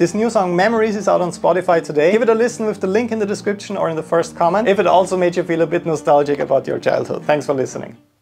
His new song Memories is out on Spotify today. Give it a listen with the link in the description or in the first comment if it also made you feel a bit nostalgic about your childhood. Thanks for listening.